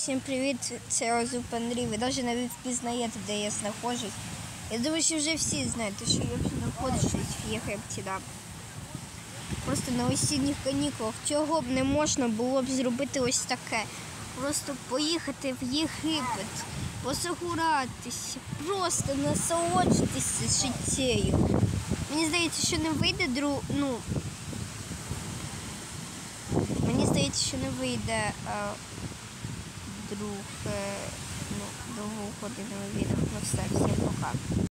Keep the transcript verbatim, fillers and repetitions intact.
Всім привіт, це Розуп Андрій. Ви навіть не впізнаєте, де я знаходжусь. Я думаю, що вже всі знають, що я вже знаходжусь в Єгипті. Да. Просто на осінніх канікулах. Чого б не можна було б зробити ось таке. Просто поїхати в Єгипет, позагуратися, просто насолоджуватися життєю. Мені здається, що не вийде друг... ну, Мені здається, що не вийде а, друг, ну, другу годину відео. Ну все, всім пока.